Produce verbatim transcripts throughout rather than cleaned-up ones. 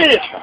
пиздец-то?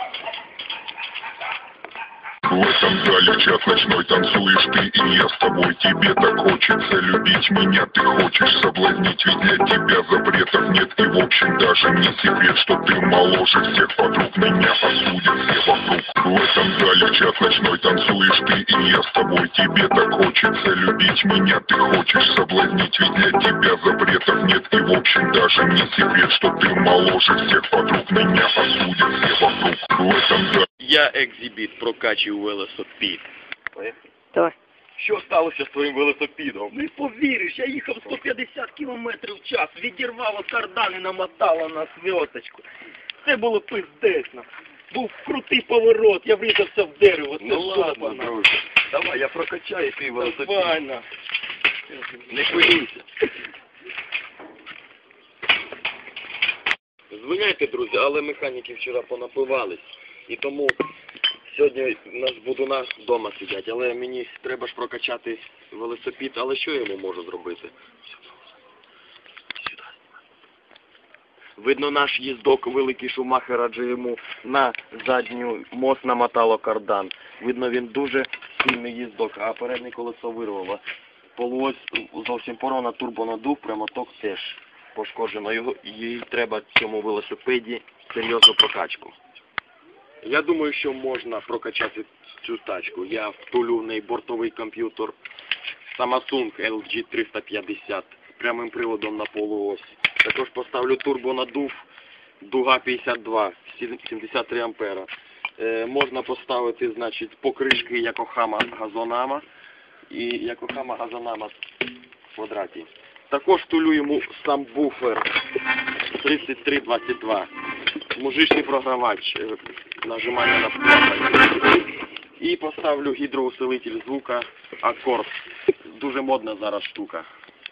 В этом зале час ночной танцуешь ты и я с тобой. Тебе так хочется любить меня, ты хочешь соблазнить, ведь для тебя запретов нет. И в общем даже не секрет, что ты моложе всех подруг, меня осудят все вокруг. В этом зале час ночной танцуешь ты и я с тобой. Тебе так хочется любить меня, ты хочешь соблазнить, ведь для тебя запретов нет. И в общем даже не секрет, что ты моложе всех подруг, меня осудят все вокруг. В этом зале Я екзибіт, прокачую велосипед. Давай. Що сталося з твоїм велосипедом? Не повіриш, я їхав сто п'ятдесят кілометрів в час, відірвало кардан і намотало на зв'язочку. Це було пиздечно. Був крутий поворот, я врізався в дерево. Це Ну ладно, жопа. друже. Давай, я прокачаю твій велосипед. Нормально. Не хвилюйся. Звиняйте, друзі, але механіки вчора понапивались. І тому сьогодні у нас будуна вдома сидять. Але мені треба ж прокачати велосипед. Але що я йому можу зробити? Сюди. Видно, наш їздок великий Шумахер, адже йому на задню мост намотало кардан. Видно, він дуже сильний їздок, а переднє колесо вирвало. Полуось зовсім порвана, турбонадув, прямоток теж пошкоджено. Його, їй треба цьому велосипеді серйозну прокачку. Я думаю, що можна прокачати цю тачку. Я втулю в неї бортовий комп'ютер Samsung ел джі триста п'ятдесят з прямим приводом на полуось. Також поставлю турбонадув Дуга п'ятдесят два, сімдесят три ампера. Е, можна поставити, значить, покришки Якохама Газонама і Якохама Газонама в квадраті. Також втулю йому сам буфер тридцять три двадцять два. Мужичний програвач, нажимання на кнопку. І поставлю гідроусилитель звука Акорд. Дуже модна зараз штука.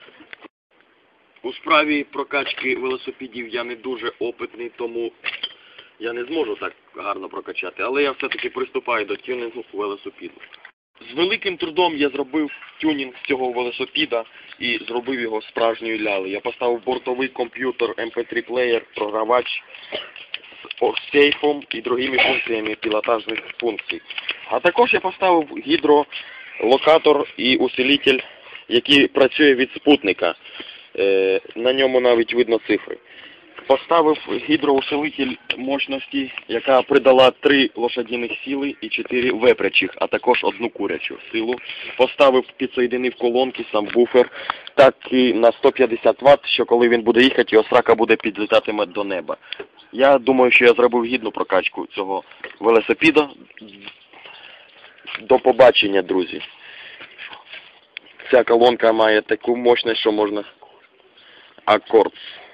У справі прокачки велосипедів я не дуже опитний, тому я не зможу так гарно прокачати. Але я все-таки приступаю до тюнінгу велосипеду. З великим трудом я зробив тюнінг цього велосипеда і зробив його справжньою ляли. Я поставив бортовий комп'ютер ем пі три плеєр, програвач з сейфом і другими функціями пілотажних функцій. А також я поставив гідролокатор і усилитель, який працює від спутника. Е, на ньому навіть видно цифри. Поставив гідроусилитель мощності, яка придала три лошадиних сили і чотири вепрячих, а також одну курячу силу. Поставив, підсоєдинив колонки, сам буфер, так і на сто п'ятдесят ватт, що коли він буде їхати, його срака буде підлітатиме до неба. Я думаю, що я зробив гідну прокачку цього велосипеда. До побачення, друзі. Ця колонка має таку мощність, що можна Акорд.